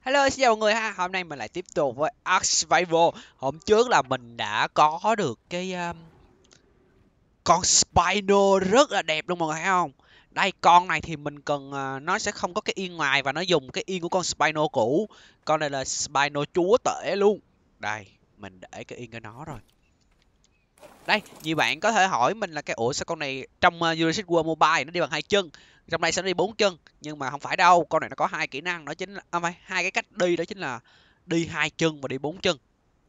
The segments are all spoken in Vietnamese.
Hello, xin chào mọi người ha. Hôm nay mình lại tiếp tục với Ark Survival. Hôm trước là mình đã có được cái con Spino rất là đẹp luôn mọi người thấy không? Đây, con này thì mình cần nó sẽ không có cái yên ngoài và nó dùng cái yên của con Spino cũ. Con này là Spino chúa tể luôn. Đây, mình để cái yên cho nó rồi. Đây, nhiều bạn có thể hỏi mình là ủa sao con này trong Jurassic World Mobile nó đi bằng hai chân, trong đây sẽ đi bốn chân, nhưng mà không phải đâu, con này nó có hai kỹ năng, đó chính là phải hai cái cách đi, đó chính là đi hai chân và đi bốn chân.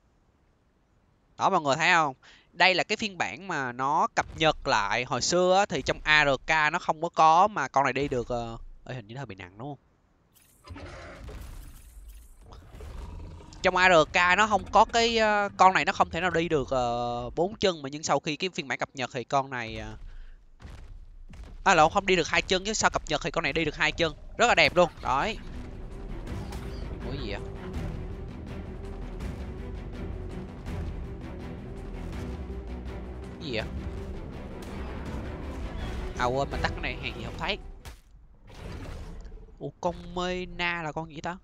Đó mọi người thấy không? Đây là cái phiên bản mà nó cập nhật lại, hồi xưa á, thì trong ARK nó không có mà con này đi được hình như nó hơi bị nặng đúng không? Trong ARK nó không có cái con này nó không thể nào đi được bốn chân, mà nhưng sau khi cái phiên bản cập nhật thì con này lộn, không đi được hai chân, chứ sau cập nhật thì con này đi được hai chân, rất là đẹp luôn. Đấy. Ủa gì vậy? Cái gì vậy? À quên, mình tắt cái này hàng gì không thấy. Ủa con Mena là con gì ta?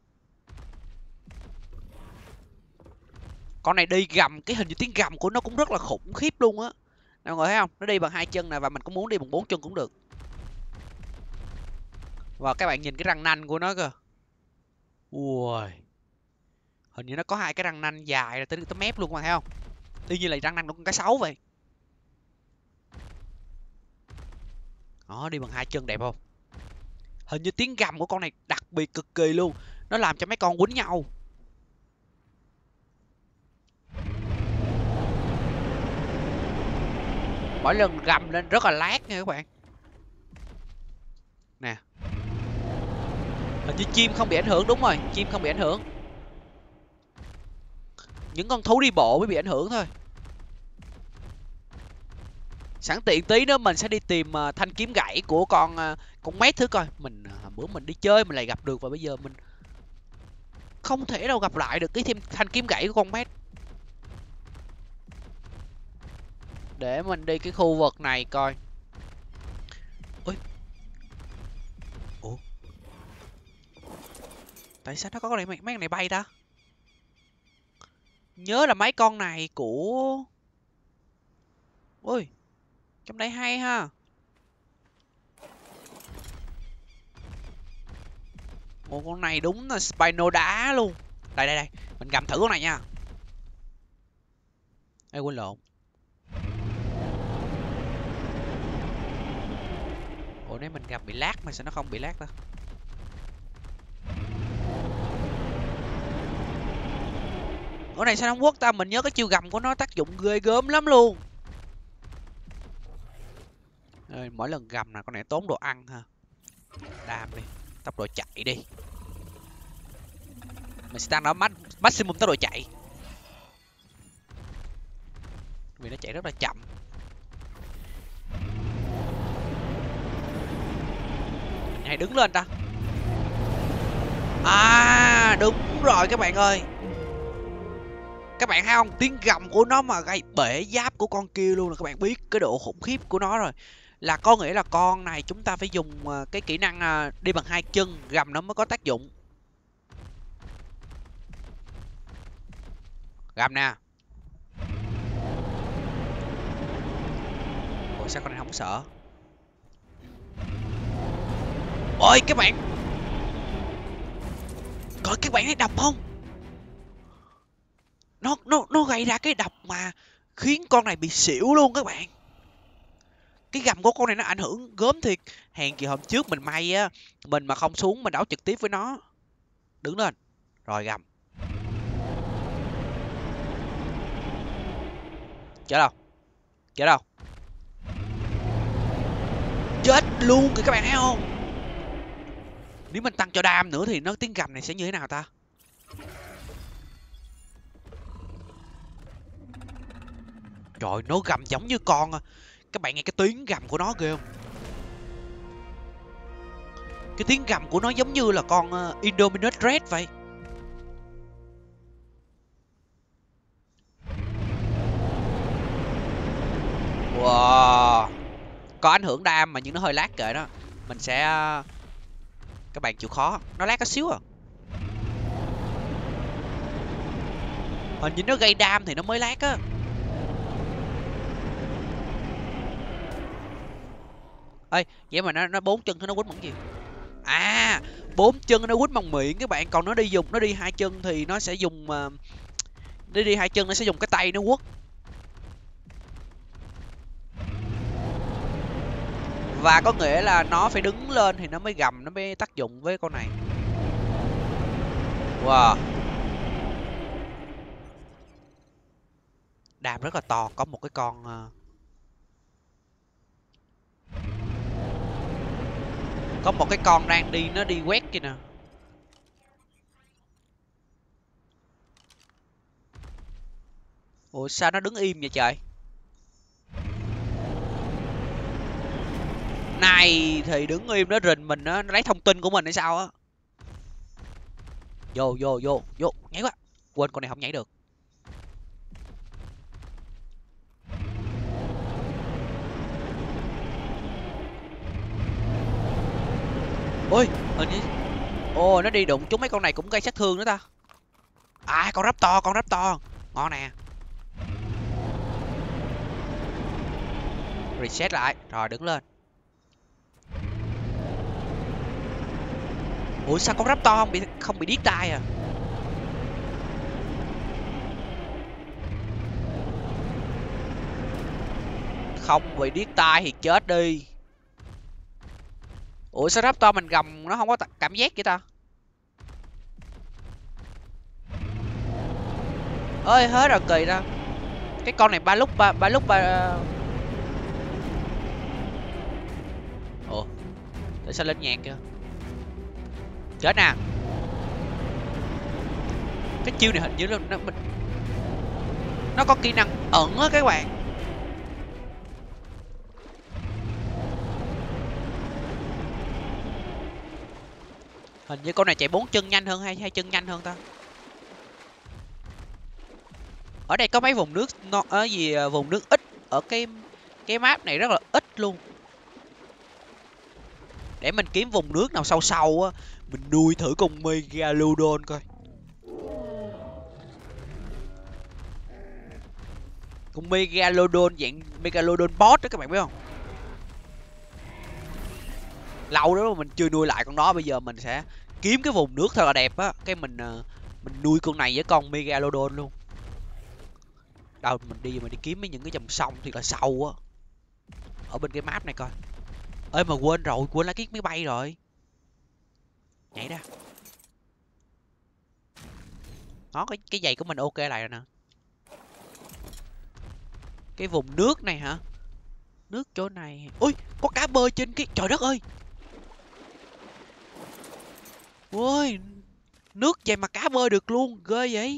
Con này đi gầm, cái hình như tiếng gầm của nó cũng rất là khủng khiếp luôn á. Mọi người thấy không? Nó đi bằng hai chân nè, và mình cũng muốn đi bằng bốn chân cũng được. Và các bạn nhìn cái răng nanh của nó kìa. Ui. Hình như nó có hai cái răng nanh dài ra tới mép luôn, các bạn thấy không? Y như là răng nanh của con cá sấu vậy. Đó, đi bằng hai chân đẹp không? Hình như tiếng gầm của con này đặc biệt cực kỳ luôn. Nó làm cho mấy con quýnh nhau. Mỗi lần gầm lên rất là lát nha các bạn. Nè. Hình như chim không bị ảnh hưởng, đúng rồi, chim không bị ảnh hưởng. Những con thú đi bộ mới bị ảnh hưởng thôi. Sẵn tiện tí nữa mình sẽ đi tìm thanh kiếm gãy của con mét thử coi. Mình bữa mình đi chơi mình lại gặp được, và bây giờ mình không thể nào gặp lại được cái thêm thanh kiếm gãy của con mét. Để mình đi cái khu vực này coi. Ôi. Ủa? Tại sao nó có cái này, mấy con này bay ta? Nhớ là mấy con này của... Ôi, trong đây hay ha. Một con này đúng là Spino đá luôn. Đây đây đây, mình gầm thử con này nha. Ê quên lộn. Ủa nếu mình gặp bị lag mà sao nó không bị lag ta? Con này sao nó không quất ta? Mình nhớ cái chiêu gầm của nó tác dụng ghê gớm lắm luôn. Ê, mỗi lần gầm là con này tốn đồ ăn ha. Đam đi, tốc độ chạy đi. Mình sẽ tăng nó maximum tốc độ chạy, vì nó chạy rất là chậm. Mình hãy đứng lên ta. À đúng rồi các bạn ơi. Các bạn thấy không? Tiếng gầm của nó mà gây bể giáp của con kia luôn, là các bạn biết cái độ khủng khiếp của nó rồi. Là có nghĩa là con này chúng ta phải dùng cái kỹ năng đi bằng hai chân, gầm nó mới có tác dụng. Gầm nè. Ủa sao con này không sợ? Ôi các bạn, coi các bạn thấy độc không? Nó gây ra cái độc mà khiến con này bị xỉu luôn các bạn. Cái gầm của con này nó ảnh hưởng gớm thiệt. Hèn gì hôm trước mình may á, mình mà không xuống mình đấu trực tiếp với nó. Đứng lên. Rồi gầm. Chết đâu? Chết đâu? Chết luôn kìa các bạn thấy không? Nếu mình tăng cho đam nữa thì nó tiếng gầm này sẽ như thế nào ta? Trời, nó gầm giống như con. Các bạn nghe cái tiếng gầm của nó ghê không? Cái tiếng gầm của nó giống như là con Indominus Rex vậy. Wow. Có ảnh hưởng đam mà nhưng nó hơi lag kệ đó. Mình sẽ... Các bạn chịu khó. Nó lag có xíu à. Hình như nó gây đam thì nó mới lát á. Ê, vậy mà nó 4 chân thì nó quýnh bằng gì? À, 4 chân nó quýnh bằng miệng các bạn, còn nó đi 2 chân thì nó sẽ dùng nó đi 2 chân nó sẽ dùng cái tay nó quất. Và có nghĩa là nó phải đứng lên thì nó mới gầm, nó mới tác dụng với con này. Wow. Đàm rất là to, có một cái con có một cái con đang đi, nó đi quét kìa nè. Ủa sao nó đứng im vậy trời? Này thì đứng im nó rình mình á, nó lấy thông tin của mình hay sao á? Vô vô vô vô, nhảy quá. Quên con này không nhảy được. Ôi, hình như ồ nó đi đụng trúng mấy con này cũng gây sát thương nữa ta. À con Raptor. Ngon nè. Reset lại, rồi đứng lên. Ủa sao con Raptor không bị điếc tai à? Không bị điếc tai thì chết đi. Ủa sao Raptor mình gầm nó không có cảm giác vậy ta? Ơi hết rồi kỳ ra. Cái con này ba lúc ba. Ủa tại sao lên nhạc kìa? Chết nè. Cái chiêu này hình như là nó có kỹ năng ẩn á các bạn. Hình như con này chạy 4 chân nhanh hơn hay 2 chân nhanh hơn ta. Ở đây có mấy vùng nước ở gì vùng nước ít ở cái map này rất là ít luôn. Để mình kiếm vùng nước nào sâu sâu á, mình nuôi thử con Megalodon coi. Con Megalodon dạng Megalodon boss đó các bạn biết không? Lâu đó mà mình chưa nuôi lại con đó, bây giờ mình sẽ kiếm cái vùng nước thật là đẹp á, cái mình nuôi con này với con Megalodon luôn. Đâu mình đi kiếm mấy những cái dòng sông thì là sâu á. Ở bên cái map này coi. Ê mà quên rồi, quên lấy cái máy bay rồi. Nhảy ra. Đó cái giày của mình ok lại rồi nè. Cái vùng nước này hả? Nước chỗ này. Ui, có cá bơi trên cái trời đất ơi. Ôi, nước vậy mà cá bơi được luôn, ghê vậy.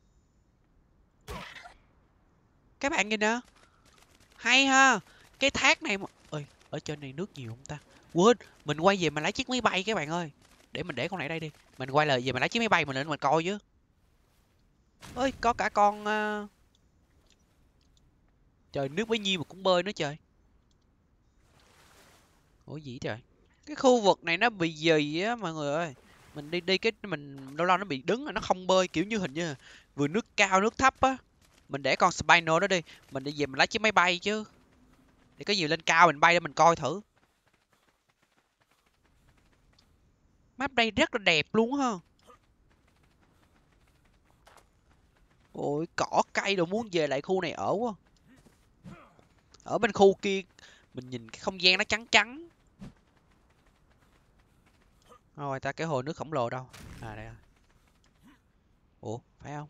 Các bạn nhìn nè. Hay ha. Cái thác này mà ơi, ở trên này nước nhiều không ta? Quên, mình quay về mình lấy chiếc máy bay các bạn ơi. Để mình để con này đây đi. Mình quay lại về mình lấy chiếc máy bay mình lên mình coi chứ. Ơi, có cả con trời nước bấy nhiêu mà cũng bơi nữa trời. Ủa gì trời? Cái khu vực này nó bị gì á mọi người ơi. Mình đi cái mình lâu lâu nó bị đứng rồi nó không bơi, kiểu như hình như vừa nước cao nước thấp á. Mình để con Spino đó đi, mình đi về mình lấy chiếc máy bay chứ. Để có gì lên cao mình bay để mình coi thử. Map đây rất là đẹp luôn ha. Ôi cỏ cây đồ muốn về lại khu này ở quá. Ở bên khu kia mình nhìn cái không gian nó trắng trắng. Rồi ta cái hồ nước khổng lồ đâu? À đây rồi. Ủa phải không?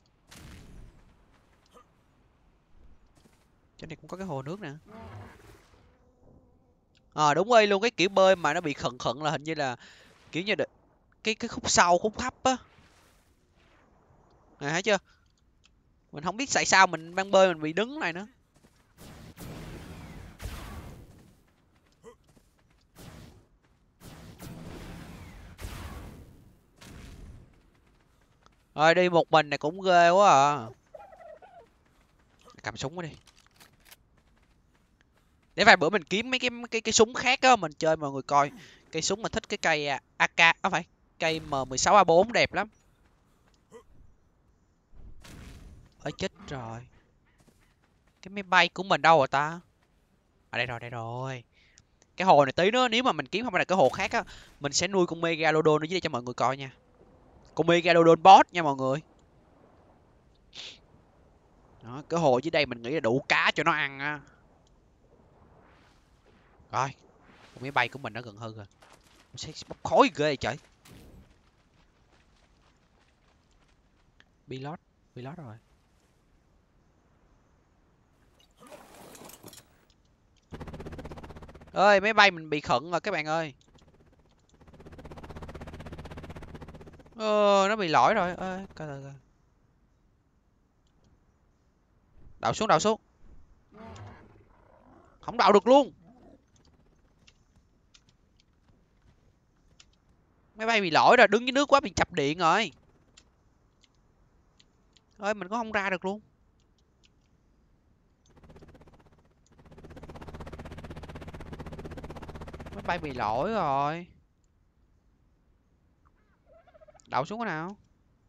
Chỗ này cũng có cái hồ nước nè. Đúng rồi luôn, cái kiểu bơi mà nó bị khẩn khẩn là hình như là kiểu như cái khúc sau khúc thấp á. Này thấy chưa? Mình không biết tại sao mình đang bơi mình bị đứng này nữa. Rồi đi một mình này cũng ghê quá à. Cầm súng đi. Để vài bữa mình kiếm mấy cái súng khác á mình chơi mọi người coi. Cây súng mình thích cái cây AK, không phải, cây M16A4 đẹp lắm. Ơi chết rồi. Cái máy bay của mình đâu rồi ta? À đây rồi, đây rồi. Cái hồ này tí nữa nếu mà mình kiếm không phải là cái hồ khác á, mình sẽ nuôi con Megalodon ở dưới đây cho mọi người coi nha. Con Megalodon boss nha mọi người. Đó, cái hồ dưới đây mình nghĩ là đủ cá cho nó ăn á. Rồi, con máy bay của mình nó gần hư rồi. Mình sẽ bốc khói ghê vậy trời. Pilot, pilot rồi. Ơi, máy bay mình bị khựng rồi các bạn ơi. Nó bị lỗi rồi. Ơi, coi coi. Đậu xuống, đậu xuống. Không đậu được luôn. Máy bay bị lỗi rồi, đứng dưới nước quá bị chập điện rồi. Ơi, mình cũng không ra được luôn. Máy bay bị lỗi rồi. Đậu xuống cái nào?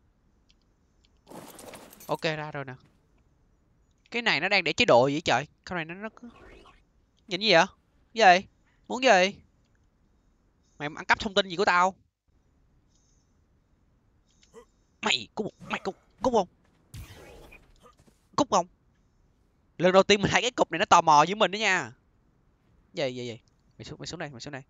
Ok ra rồi nè. Cái này nó đang để chế độ gì trời? Cái này nó cứ nhìn gì vậy? Cái gì? Muốn gì? Mày ăn cắp thông tin gì của tao? Mày cút không? Cút không? Lần đầu tiên mình thấy cái cục này nó tò mò với mình đó nha. Gì? Mày xuống đây, mày xuống đây.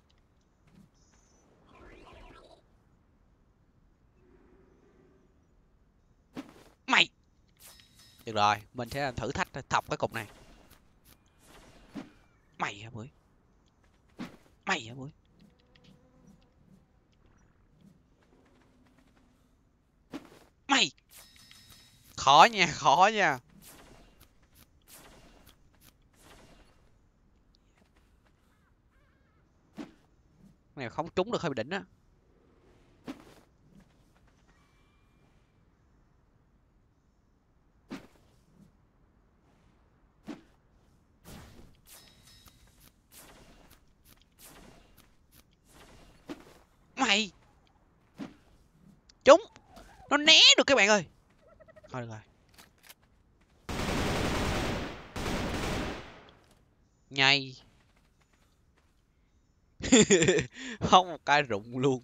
Mày. Được rồi, mình sẽ làm thử thách thọc cái cục này. Mày hả bưởi? Mày hả bưởi? Mày. Khó nha, khó nha. Này không trúng được hơi bị đỉnh á. Mày. Trúng. Nó né được các bạn ơi. Thôi được rồi. Nhây. Không một cái rụng luôn.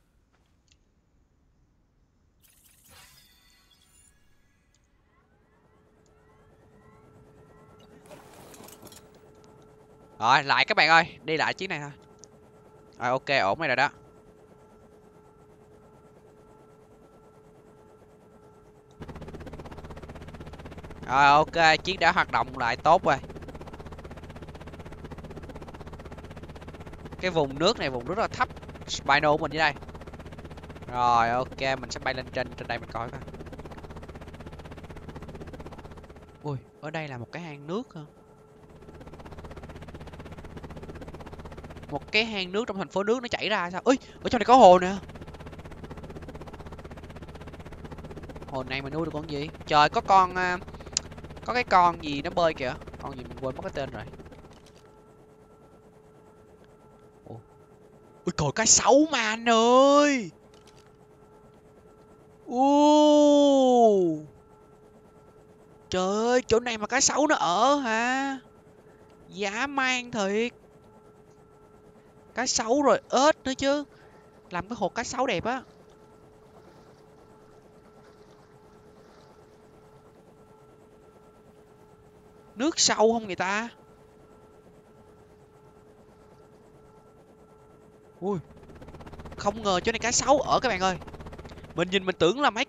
Rồi, lại các bạn ơi, đi lại chiếc này thôi. Rồi ok, ổn này rồi đó. Rồi ok, chiếc đã hoạt động lại tốt rồi. Cái vùng nước này vùng nước rất là thấp. Spino của mình dưới đây. Rồi ok, mình sẽ bay lên trên đây mình coi coi. Ui, ở đây là một cái hang nước hả? Một cái hang nước trong thành phố nước nó chảy ra sao? Ui, ở trong này có hồ nè. Hồ này mà nuôi được con gì? Trời, có con có cái con gì nó bơi kìa. Con gì mình quên mất cái tên rồi. Ui trời, cá sấu mà anh ơi. Trời ơi, chỗ này mà cá sấu nó ở hả? Dã man thiệt. Cá sấu rồi ếch nữa chứ. Làm cái hồ cá sấu đẹp á. Nước sâu không người ta? Ui, không ngờ chỗ này cá sấu ở các bạn ơi. Mình nhìn mình tưởng là mấy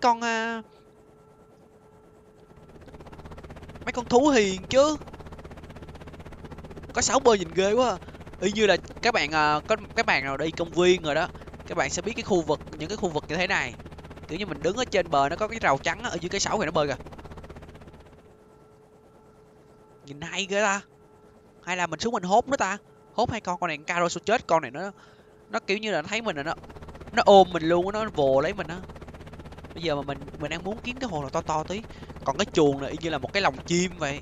con thú hiền chứ. Cá sấu bơi nhìn ghê quá. Y như là các bạn có các bạn nào đi công viên rồi đó, các bạn sẽ biết cái khu vực, những cái khu vực như thế này, kiểu như mình đứng ở trên bờ nó có cái rào trắng ở dưới cái sấu thì nó bơi kìa. Nhìn hay ghê ta. Hay là mình xuống mình hốt nó ta? Hốt hai con này caro chết, con này nó kiểu như là nó thấy mình là nó ôm mình luôn, nó vồ lấy mình á. Bây giờ mà mình đang muốn kiếm cái hồ nào to to tí. Còn cái chuồng này y như là một cái lồng chim vậy.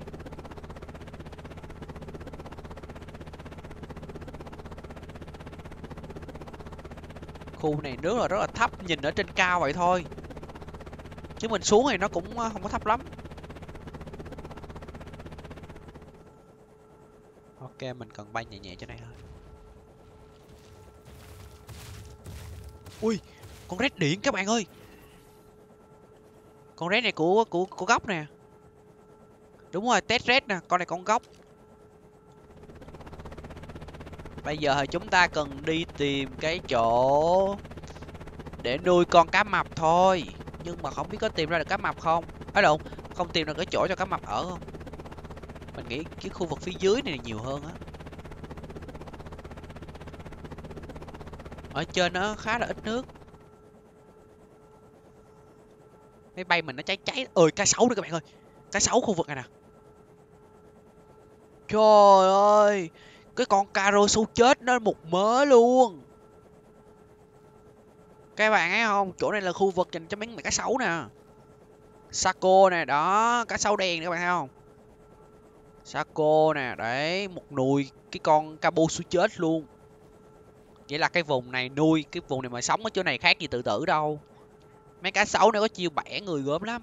Khu này nước là rất là thấp, nhìn ở trên cao vậy thôi, chứ mình xuống thì nó cũng không có thấp lắm. Ok, mình cần bay nhẹ nhẹ chỗ này thôi. Ui, con rết điện các bạn ơi. Con rết này của góc nè. Đúng rồi, test rết nè, con này con góc. Bây giờ thì chúng ta cần đi tìm cái chỗ để nuôi con cá mập thôi. Nhưng mà không biết có tìm ra được cá mập không. Phải đâu, không tìm được cái chỗ cho cá mập ở không. Mình nghĩ cái khu vực phía dưới này nhiều hơn á. Ở trên nó khá là ít nước. Máy bay mình nó cháy cháy. Ơi, cá sấu nữa các bạn ơi. Cá sấu khu vực này nè. Trời ơi, cái con caro sấu chết nó một mớ luôn. Các bạn thấy không, chỗ này là khu vực dành cho mấy cá sấu nè. Saco nè, đó, cá sấu đen nè các bạn thấy không. Saco nè, đấy, một nùi cái con cabo sấu chết luôn. Vậy là cái vùng này nuôi, cái vùng này mà sống ở chỗ này khác gì tự tử đâu. Mấy cá sấu này có chiêu bẻ người gớm lắm.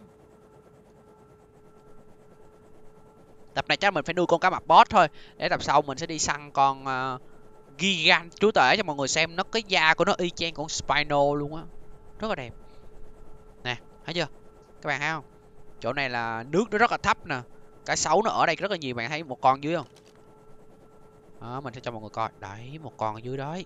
Tập này chắc mình phải nuôi con cá mập boss thôi. Để tập sau mình sẽ đi săn con Gigant chúa tể cho mọi người xem. Nó cái da của nó y chang con Spino luôn á. Rất là đẹp. Nè, thấy chưa? Các bạn thấy không? Chỗ này là nước nó rất là thấp nè. Cá sấu nó ở đây rất là nhiều. Bạn thấy một con dưới không? Đó, mình sẽ cho mọi người coi. Đấy, một con ở dưới đấy.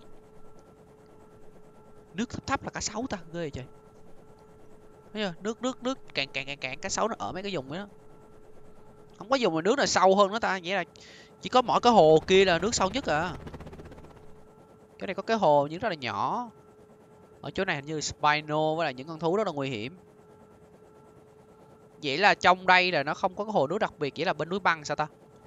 Nước thấp thấp là cá sấu ta. Ghê vậy trời. Thấy chưa? Nước càng cá sấu nó ở mấy cái vùng đó. Không có vùng mà nước nào sâu hơn nữa ta. Vậy là chỉ có mỗi cái hồ kia là nước sâu nhất à. Cái này có cái hồ nhưng rất là nhỏ. Ở chỗ này hình như Spino với là những con thú rất là nguy hiểm. Vậy là trong đây là nó không có cái hồ nước đặc biệt. Vậy là bên núi băng sao ta?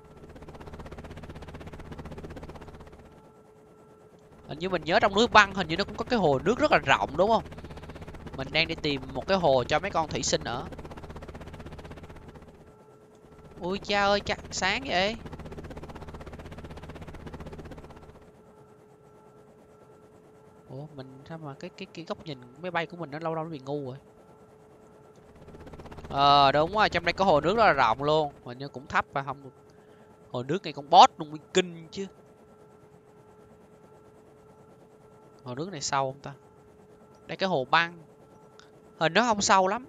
Hình như mình nhớ trong núi băng hình như nó cũng có cái hồ nước rất là rộng đúng không? Mình đang đi tìm một cái hồ cho mấy con thủy sinh ở. Ui cha ơi, cha sáng vậy. Ủa mình sao mà cái góc nhìn máy bay của mình nó lâu lâu nó bị ngu rồi. Đúng rồi, trong đây có hồ nước rất là rộng luôn, hình như cũng thấp và không. Hồ nước này con boss luôn, kinh chứ. Hồ nước này sâu không ta? Đây cái hồ băng. Hình nó không sâu lắm.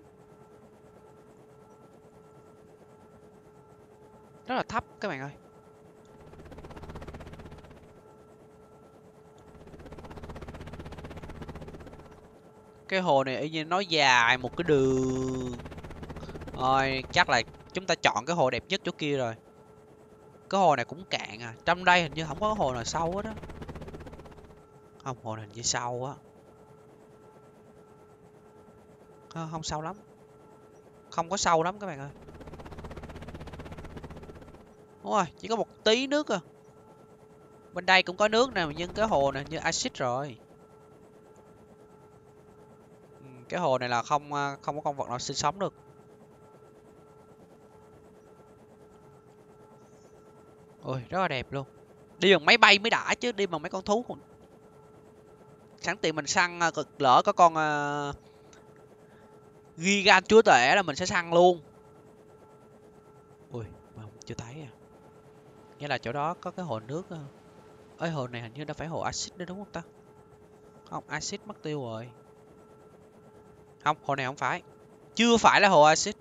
Rất là thấp các bạn ơi. Cái hồ này y như nó dài một cái đường. Rồi, chắc là chúng ta chọn cái hồ đẹp nhất chỗ kia rồi. Cái hồ này cũng cạn à. Trong đây hình như không có hồ nào sâu hết á. Không, hồ này hình như sâu á. Không sâu lắm. Không có sâu lắm các bạn ơi. Đúng rồi, chỉ có một tí nước à. Bên đây cũng có nước nè, nhưng cái hồ này như axit rồi. Cái hồ này là không có con vật nào sinh sống được. Ôi, rất là đẹp luôn. Đi bằng máy bay mới đã chứ, đi bằng mấy con thú còn sẵn tiện mình săn cực lỡ có con Gigant chúa tể là mình sẽ săn luôn. Ui, mà chưa thấy à. Nghĩa là chỗ đó có cái hồ nước. Ơi, hồ này hình như đã phải hồ axit đó đúng không ta? Không, axit mất tiêu rồi. Không, hồ này không phải. Chưa phải là hồ axit.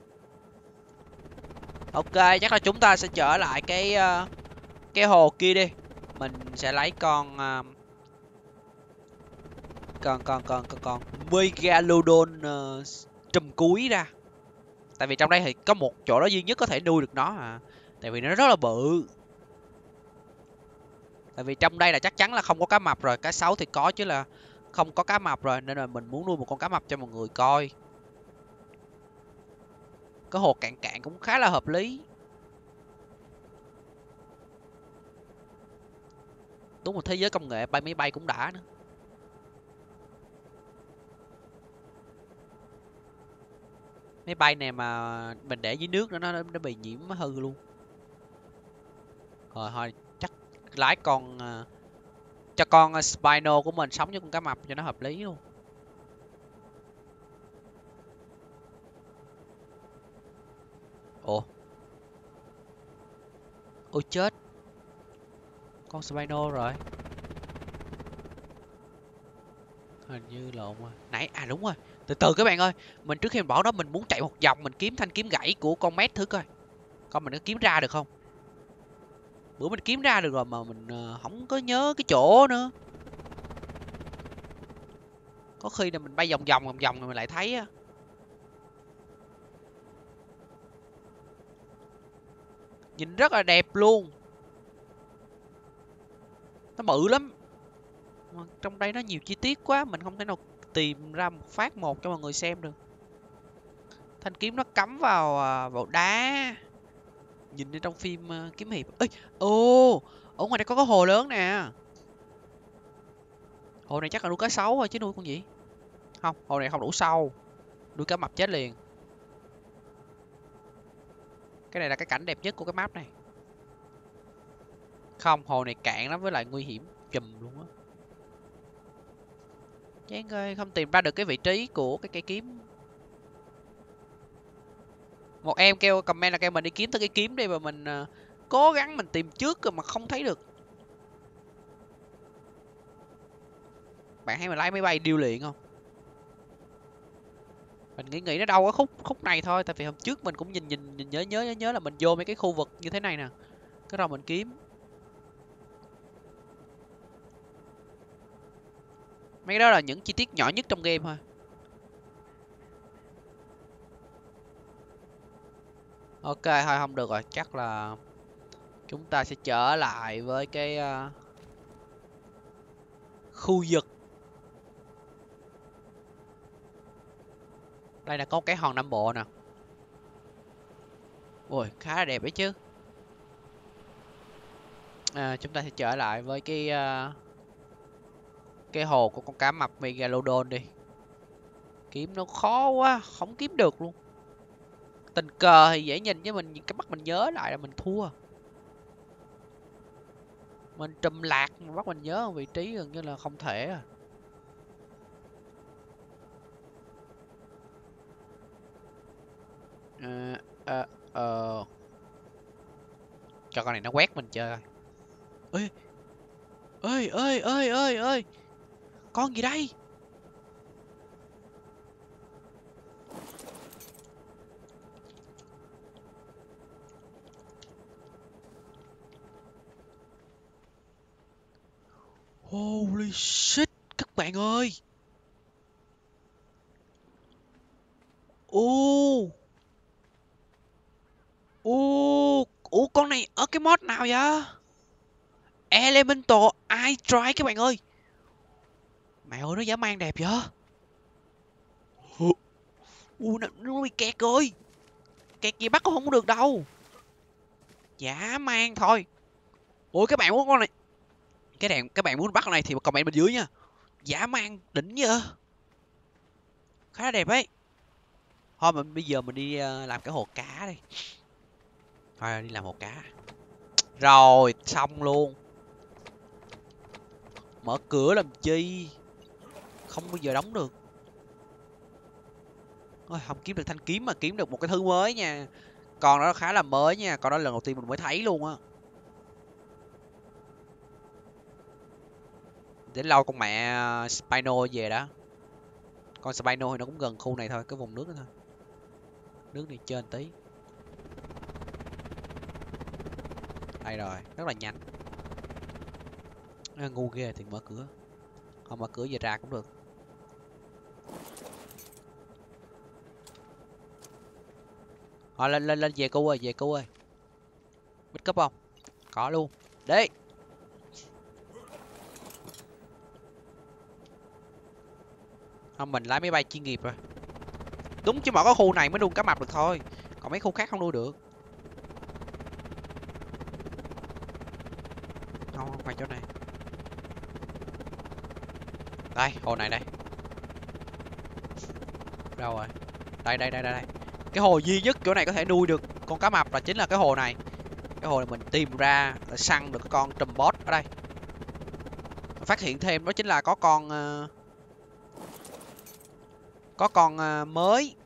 Ok, chắc là chúng ta sẽ trở lại cái hồ kia đi. Mình sẽ lấy con con Megalodon trùm cuối ra. Tại vì trong đây thì có một chỗ đó duy nhất có thể nuôi được nó à. Tại vì nó rất là bự. Tại vì trong đây là chắc chắn là không có cá mập rồi. Cá sấu thì có chứ là không có cá mập rồi. Nên là mình muốn nuôi một con cá mập cho mọi người coi. Cái hồ cạn cạn cũng khá là hợp lý. Đúng một thế giới công nghệ bay máy bay cũng đã nữa. Máy bay này mà mình để dưới nước nó bị nhiễm hư luôn. Rồi thôi chắc lái con cho con Spino của mình sống với con cá mập cho nó hợp lý luôn. Ủa, ôi chết. Con Spino rồi. Hình như lộn rồi. Nãy đúng rồi. Từ từ các bạn ơi. Mình trước khi mình bỏ đó mình muốn chạy một vòng mình kiếm thanh kiếm gãy của con Mét thử coi. Coi mình có kiếm ra được không. Bữa mình kiếm ra được rồi mà mình không có nhớ cái chỗ nữa. Có khi là mình bay vòng vòng rồi mình lại thấy á. Nhìn rất là đẹp luôn. Nó bự lắm. Mà trong đây nó nhiều chi tiết quá, mình không thể nào tìm ra một phát một cho mọi người xem được. Thanh kiếm nó cắm vào vào đá. Nhìn như trong phim kiếm hiệp. Ê, ở ngoài đây có cái hồ lớn nè. Hồ này chắc là nuôi cá sấu thôi chứ nuôi con gì. Không, hồ này không đủ sâu. Nuôi cá mập chết liền. Cái này là cái cảnh đẹp nhất của cái map này. Không, hồ này cạn lắm với lại nguy hiểm chùm luôn á. Chán ơi, không tìm ra được cái vị trí của cái cây kiếm. Một em kêu comment là kêu mình đi kiếm tới cái kiếm đi, mà mình cố gắng mình tìm trước rồi mà không thấy được. Bạn thấy mình lái máy bay điêu luyện không? Mình nghĩ nó đâu có khúc này thôi, tại vì hôm trước mình cũng nhìn nhớ là mình vô mấy cái khu vực như thế này nè. Cái rồi mình kiếm. Mấy cái đó là những chi tiết nhỏ nhất trong game thôi. Ok, thôi không được rồi, chắc là chúng ta sẽ trở lại với cái khu vực. Đây là có cái hòn Nam Bộ nè. Ui, khá là đẹp đấy chứ. Chúng ta sẽ trở lại với cái hồ của con cá mập Megalodon đi. Kiếm nó khó quá, không kiếm được luôn. Tình cờ thì dễ nhìn, với mình cái bắt mình nhớ lại là mình thua. Mình trùm lạc mà bắt mình nhớ vị trí gần như là không thể à. Cho con này nó quét mình chơi. Ơi, con gì đây? Holy shit các bạn ơi. Ủa con này ở cái mod nào vậy? Elemental Eye Strike các bạn ơi. Mẹ ơi, nó dã man đẹp vậy. Nó bị kẹt rồi. Kẹt gì bắt cũng không được đâu. Dã man thôi. Ủa các bạn muốn con này, các bạn muốn bắt con này thì comment bên dưới nha. Dã man đỉnh vậy. Khá là đẹp ấy. Thôi mà bây giờ mình đi làm cái hồ cá đi. Thôi đi làm hồ cá. Rồi, xong luôn. Mở cửa làm chi? Không bao giờ đóng được. Ôi, không kiếm được thanh kiếm mà kiếm được một cái thứ mới nha. Con đó khá là mới nha. Con đó lần đầu tiên mình mới thấy luôn á. Để lâu con mẹ Spino về đó. Con Spino thì nó cũng gần khu này thôi, cái vùng nước đó thôi. Nước này trên tí. Đây rồi, rất là nhanh. Ngu ghê thì mở cửa. Không mở cửa về ra cũng được. Lên về cu ơi, về cu ơi. Bích cấp không? Có luôn. Đi. Không, mình lái máy bay chuyên nghiệp rồi. Đúng chứ, mà có khu này mới nuôi cá mập được thôi. Còn mấy khu khác không nuôi được. Không phải chỗ này. Đây, hồ này đây. Đâu rồi? Đây. Cái hồ duy nhất chỗ này có thể nuôi được con cá mập là chính là cái hồ này. Cái hồ này mình tìm ra là săn được cái con trùm boss ở đây. Phát hiện thêm đó chính là có con mới.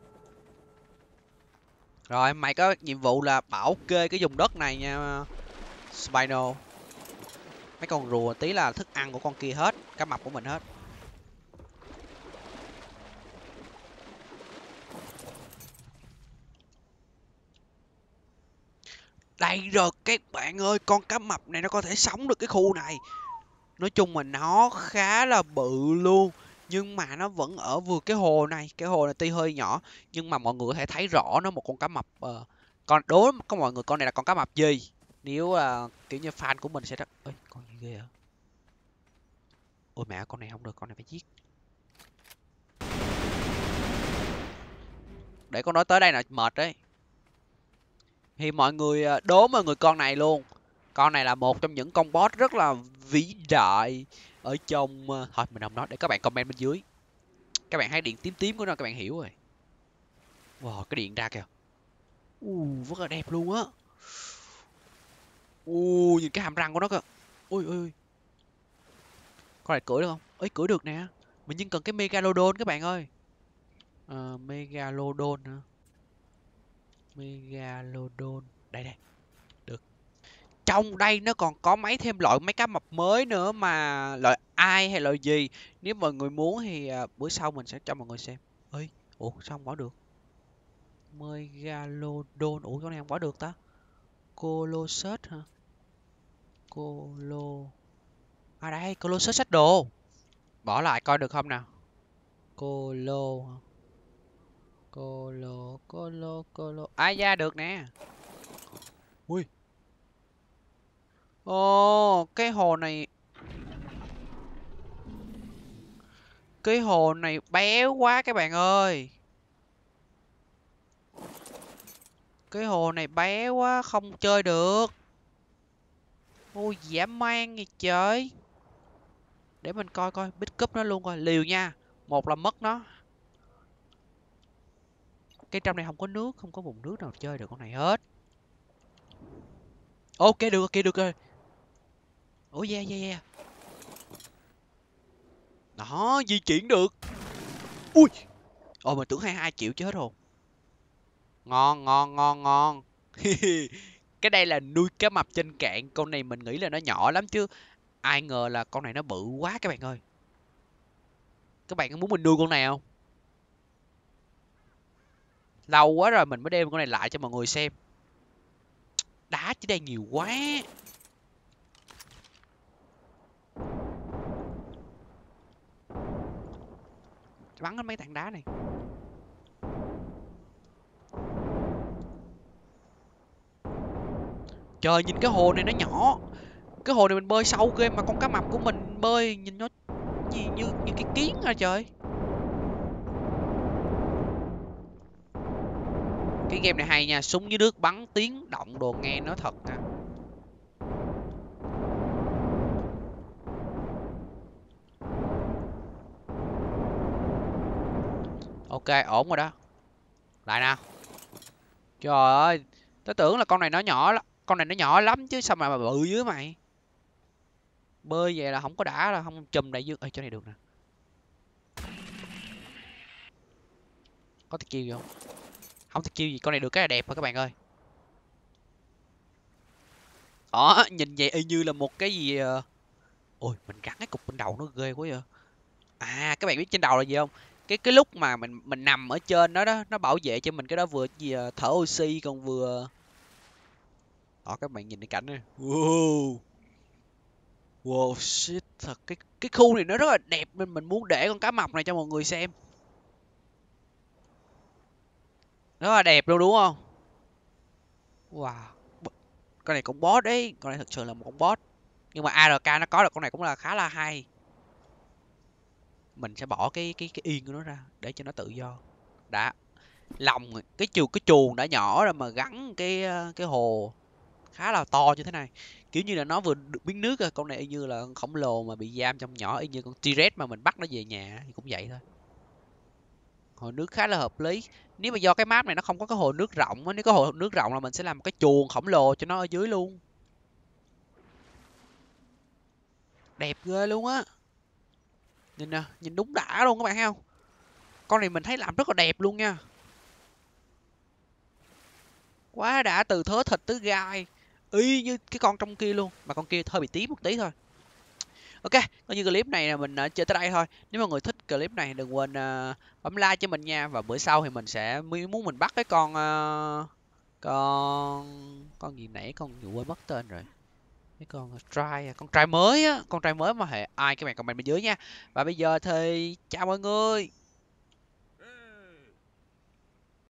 Rồi mày có nhiệm vụ là bảo kê cái vùng đất này nha Spino. Mấy con rùa tí là thức ăn của con kia hết, cá mập của mình hết. Đây rồi các bạn ơi, con cá mập này nó có thể sống được cái khu này. Nói chung mà nó khá là bự luôn. Nhưng mà nó vẫn ở vừa cái hồ này. Cái hồ này tuy hơi nhỏ, nhưng mà mọi người có thể thấy rõ nó một con cá mập. Còn đối với mọi người, con này là con cá mập gì? Nếu kiểu như fan của mình sẽ rất... Ơi, con gì ghê hả? Ôi mẹ, con này không được, con này phải giết. Để con nói tới đây là mệt đấy. Thì mọi người đố mọi người con này luôn. Con này là một trong những con boss rất là vĩ đại ở trong... Thôi mình không nói, để các bạn comment bên dưới. Các bạn thấy điện tím tím của nó các bạn hiểu rồi. Wow, cái điện ra kìa. Rất là đẹp luôn á. Nhìn cái hàm răng của nó kìa. Ui ui. Con này cưỡi được không? Ơi cưỡi được nè. Mình nhưng cần cái Megalodon các bạn ơi. Megalodon hả? Megalodon. Đây đây. Được. Trong đây nó còn có thêm loại mấy cá mập mới nữa mà loại ai hay loại gì. Nếu mọi người muốn thì bữa sau mình sẽ cho mọi người xem. Ơi, ủa sao không bỏ được? Megalodon, ủa con này không bỏ được ta? Colossus hả? Colo... À đây, Colossus sách đồ. Bỏ lại coi được không nào? Colo... Colo... À da, được nè. Ui. Ồ, cái hồ này... Cái hồ này béo quá các bạn ơi. Cái hồ này béo quá, không chơi được. Ôi dã man gì trời. Để mình coi coi, bít cúp nó luôn coi, liều nha. Một là mất nó. Cái trong này không có nước, không có vùng nước nào chơi được con này hết. Ok được rồi. Ủa yeah. Đó, di chuyển được. Ui. Ồ mình tưởng 22 triệu chứ hết hồn. Ngon. Cái đây là nuôi cá mập trên cạn. Con này mình nghĩ là nó nhỏ lắm chứ. Ai ngờ là con này nó bự quá các bạn ơi. Các bạn có muốn mình nuôi con này không? Lâu quá rồi mình mới đem con này lại cho mọi người xem. Đá chỉ đây nhiều quá. Bắn hết mấy tảng đá này. Trời, nhìn cái hồ này nó nhỏ. Cái hồ này mình bơi sâu ghê mà con cá mập của mình bơi nhìn nó như cái kiến à trời. Cái game này hay nha, súng dưới nước bắn tiếng động đồ nghe nó thật nha. Ok, ổn rồi đó. Lại nào. Trời ơi, tao tưởng là con này nó nhỏ lắm. Con này nó nhỏ lắm chứ sao mà bự dưới mày. Bơi vậy là không có đã, là không chùm đại dương. Ê, chỗ này được nè. Có thể kêu gì không? Không thể kêu gì, con này được cái là đẹp thôi các bạn ơi. Đó, nhìn vậy y như là một cái gì... Ôi, mình gắn cái cục bên đầu nó ghê quá vậy. À, các bạn biết trên đầu là gì không? Cái lúc mà mình nằm ở trên đó đó, nó bảo vệ cho mình cái đó vừa gì thở oxy còn vừa... Đó, các bạn nhìn cái cảnh này. Wow, shit, thật cái khu này nó rất là đẹp nên mình muốn để con cá mập này cho mọi người xem. Rất là đẹp luôn đúng không? Wow. Con này cũng boss đấy, con này thật sự là một con boss. Nhưng mà ARK nó có được con này cũng là khá là hay. Mình sẽ bỏ cái yên của nó ra để cho nó tự do. Đã lòng cái chuồng đã nhỏ rồi mà gắn cái hồ khá là to như thế này, kiểu như là nó vừa được biến nước rồi. Con này y như là con khổng lồ mà bị giam trong nhỏ, y như con T-Rex mà mình bắt nó về nhà thì cũng vậy thôi. Hồ nước khá là hợp lý. Nếu mà do cái map này nó không có cái hồ nước rộng á, nếu có hồ nước rộng là mình sẽ làm một cái chuồng khổng lồ cho nó ở dưới luôn. Đẹp ghê luôn á. Nhìn nè, nhìn đúng đã luôn các bạn thấy không? Con này mình thấy làm rất là đẹp luôn nha. Quá đã, từ thớ thịt tới gai y như cái con trong kia luôn, mà con kia hơi bị tí một tí thôi. Ok, coi như clip này là mình chơi tới đây thôi. Nếu mọi người thích clip này đừng quên bấm like cho mình nha. Và bữa sau thì mình sẽ muốn mình bắt cái con gì nãy con vừa quên mất tên rồi. Cái con trai mới á, con trai mới mà hệ ai cái bạn comment bên dưới nha. Và bây giờ thì chào mọi người.